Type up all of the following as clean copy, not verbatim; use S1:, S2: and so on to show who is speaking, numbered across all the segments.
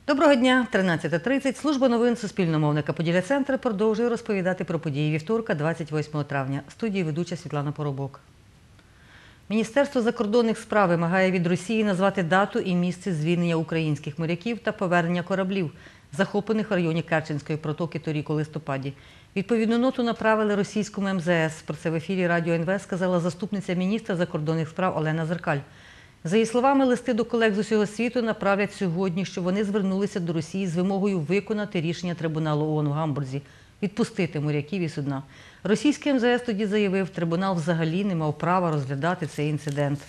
S1: Доброго дня, 13:30. Служба новин суспільномовника «Поділля-Центр» продовжує розповідати про події вівторка, 28 травня. В студії ведуча Світлана Поробок. Міністерство закордонних справ вимагає від Росії назвати дату і місце звільнення українських моряків та повернення кораблів, захоплених в районі Керченської протоки торік у листопаді. Відповідну ноту направили російському МЗС. Про це в ефірі Радіо НВ сказала заступниця міністра закордонних справ Олена Зеркаль. За її словами, листи до колег з усього світу направлять сьогодні, щоб вони звернулися до Росії з вимогою виконати рішення трибуналу ООН у Гамбурзі – відпустити моряків із судна. Російський МЗС тоді заявив, трибунал взагалі не мав права розглядати цей інцидент.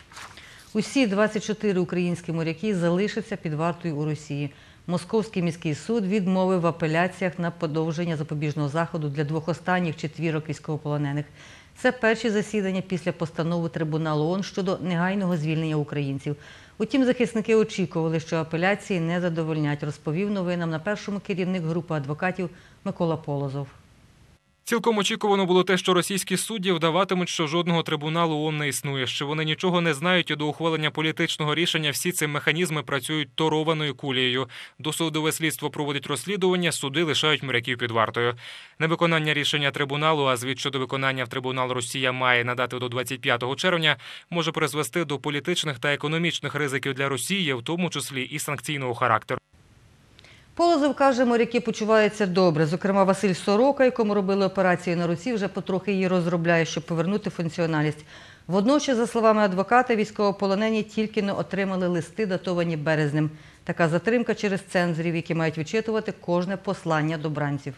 S1: Усі 24 українські моряки залишаться під вартою у Росії. Московський міський суд відмовив в апеляціях на подовження запобіжного заходу для двох останніх четвірок військовополонених. Це перші засідання після постанови трибуналу ООН щодо негайного звільнення українців. Утім, захисники очікували, що апеляції не задовольнять, розповів новинам на першому керівник групи адвокатів Микола Полозов.
S2: Цілком очікувано було те, що російські судді вдаватимуть, що жодного трибуналу ООН не існує, що вони нічого не знають і до ухвалення політичного рішення всі ці механізми працюють торованою кулеєю. Досудове слідство проводить розслідування, суди лишають моряків під вартою. Невиконання рішення трибуналу, а звіт щодо виконання в трибунал Росія має надати до 25 червня, може призвести до політичних та економічних ризиків для Росії, в тому числі і санкційного характеру.
S1: Полозов каже, моряки почуваються добре. Зокрема, Василь Сорока, якому робили операцію на руці, вже потрохи її розробляє, щоб повернути функціональність. Водночас, за словами адвоката, військовополонені тільки не отримали листи, датовані березнем. Така затримка через цензорів, які мають вичитувати кожне послання до бранців.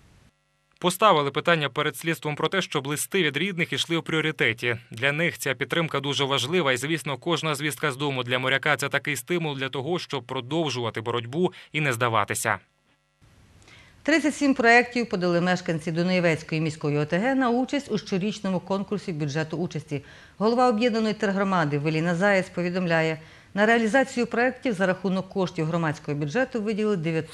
S2: Поставили питання перед слідством про те, щоб листи від рідних ішли у пріоритеті. Для них ця підтримка дуже важлива і, звісно, кожна звістка з дому для моряка – це такий стимул для того, щоб продовжувати боротьбу і не здаватися.
S1: 37 проєктів подали мешканці Дунаєвецької міської ОТГ на участь у щорічному конкурсі бюджету участі. Голова об'єднаної тергромади Евеліна Заєць повідомляє, на реалізацію проєктів за рахунок коштів громадського бюджету виділили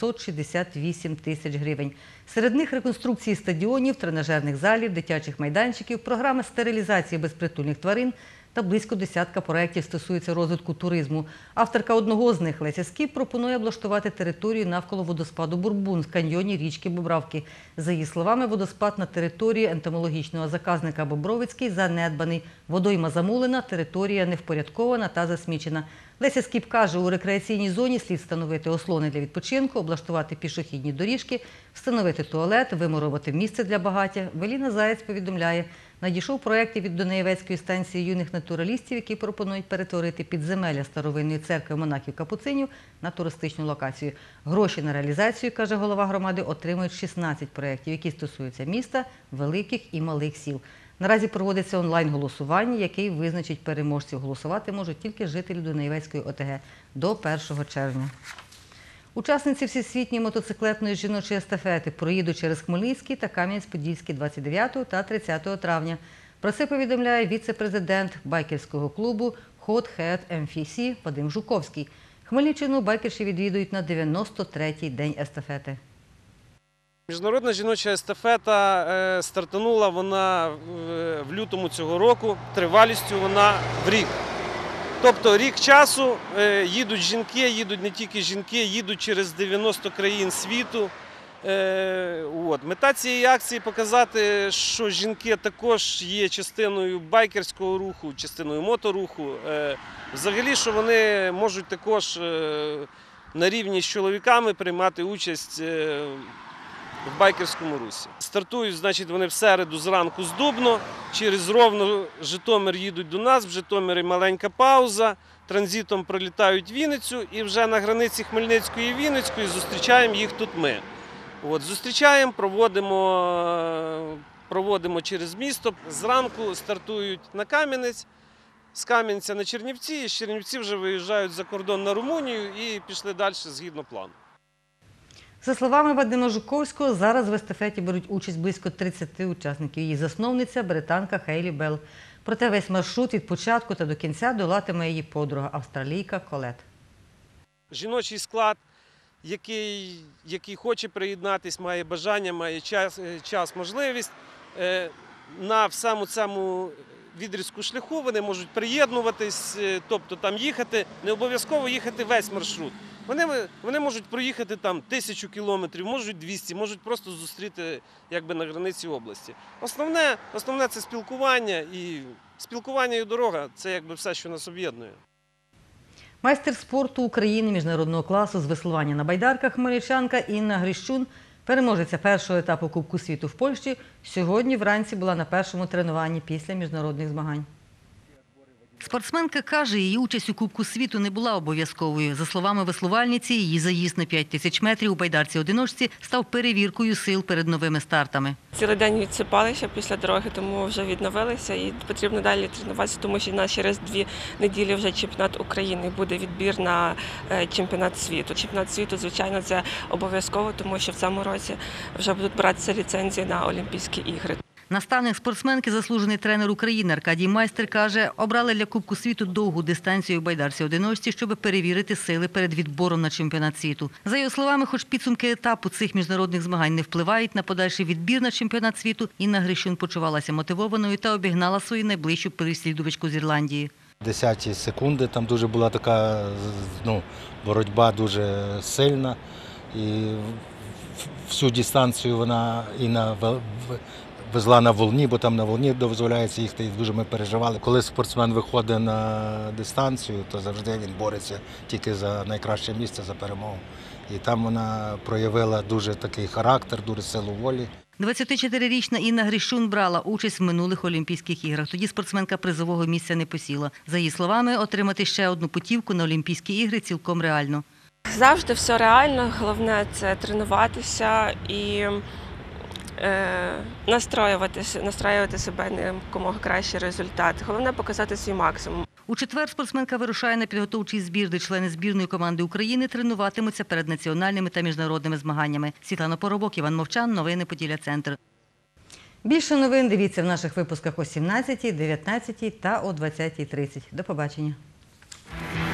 S1: 968 тисяч гривень. Серед них реконструкції стадіонів, тренажерних залів, дитячих майданчиків, програми стерилізації безпритульних тварин та близько десятка проєктів стосуються розвитку туризму. Авторка одного з них, Леся Скіп, пропонує облаштувати територію навколо водоспаду Бурбун в каньйоні річки Бобравки. За її словами, водоспад на території ентомологічного заказника Бобровицький занедбаний. Водойма замулена, територія невпорядкована та засмічена. Леся Скіп каже, у рекреаційній зоні слід встановити ослони для відпочинку, облаштувати пішохідні доріжки, встановити туалет, вимурувати місце для багаття. Евеліна Заєць повідомляє, надійшов проєкт від Дунаєвецької станції юних натуралістів, які пропонують перетворити підземелля старовинної церкви монахів-капуцинів на туристичну локацію. Гроші на реалізацію, каже голова громади, отримують 16 проєктів, які стосуються міста, великих і малих сіл. Наразі проводиться онлайн-голосування, який визначить переможців. Голосувати можуть тільки жителі Дунаєвецької ОТГ до 1 червня. Учасниці всесвітньої мотоциклетної жіночої естафети проїдуть через Хмельницький та Кам'янець-Подільський 29 та 30 травня. Про це повідомляє віце-президент байкерського клубу Hot Head MFC Вадим Жуковський. Хмельниччину байкерші відвідують на 93-й день естафети.
S3: Міжнародна жіноча естафета стартанула вона в лютому цього року, тривалістю вона в рік. Тобто рік часу їдуть жінки, їдуть не тільки жінки, їдуть через 90 країн світу. Мета цієї акції – показати, що жінки також є частиною байкерського руху, частиною моторуху. Взагалі, що вони можуть також на рівні з чоловіками приймати участь в байкерському русі. Стартують, значить, вони в середу зранку з Дубно, через Ровно, Житомир їдуть до нас, в Житомирі маленька пауза, транзитом пролітають Вінницю і вже на границі Хмельницької і Вінницької зустрічаємо їх тут ми. Зустрічаємо, проводимо через місто, зранку стартують на Кам'янець, з Кам'янця на Чернівці, і з Чернівці вже виїжджають за кордон на Румунію і пішли далі згідно плану.
S1: За словами Вадима Жуковського, зараз в естафеті беруть участь близько 30 учасників. Її засновниця – британка Хейлі Белл. Проте весь маршрут від початку та до кінця долатиме її подруга – австралійка Колет.
S3: Жіночий склад, який хоче приєднатися, має бажання, має час, можливість, на всьому цьому відрізку шляху вони можуть приєднуватись, тобто там їхати, не обов'язково їхати весь маршрут. Вони можуть проїхати там 1000 кілометрів, можуть 200, можуть просто зустріти якби на границі області. Основне це спілкування і дорога – це якби все, що нас об'єднує.
S1: Майстер спорту України міжнародного класу з веслування на байдарках хмельничанка Інна Грищун, переможеця першого етапу Кубку світу в Польщі, сьогодні вранці була на першому тренуванні після міжнародних змагань. Спортсменка каже, її участь у Кубку світу не була обов'язковою. За словами веслувальниці, її заїзд на 5000 метрів у байдарці-одиночці став перевіркою сил перед новими стартами.
S4: Цілий день відсипалися після дороги, тому вже відновилися і потрібно далі тренуватися, тому що у нас через 2 неділі вже чемпіонат України, буде відбір на чемпіонат світу. Чемпіонат світу, звичайно, це обов'язково, тому що в цьому році вже будуть братися ліцензії на Олімпійські ігри.
S1: Наставник спортсменки, заслужений тренер України Аркадій Майстер, каже, обрали для Кубку світу довгу дистанцію у байдарці-одиночці, щоб перевірити сили перед відбором на чемпіонат світу. За його словами, хоч підсумки етапу цих міжнародних змагань не впливають на подальший відбір на чемпіонат світу, Інна Грищун почувалася мотивованою та обігнала свою найближчу переслідувачку з Ірландії.
S5: 10 секунди, там дуже була така боротьба дуже сильна. І всю дистанцію вона везла на волні, бо там на волні дозволяється їхати, і дуже ми переживали. Коли спортсмен виходить на дистанцію, то завжди він бореться тільки за найкраще місце, за перемогу. І там вона проявила дуже такий характер, дуже силу волі.
S1: 24-річна Інна Грищун брала участь в минулих Олімпійських іграх. Тоді спортсменка призового місця не посіла. За її словами, отримати ще одну путівку на Олімпійські ігри цілком реально.
S4: Завжди все реально, головне – це тренуватися і настраювати себе на якомога кращий результат. Головне – показати свій максимум.
S1: У четвер спортсменка вирушає на підготовчий збір, де члени збірної команди України тренуватимуться перед національними та міжнародними змаганнями. Світлана Поробок, Іван Мовчан, новини Поділля-Центр. Більше новин дивіться в наших випусках о 17, 19 та о 20:30. До побачення.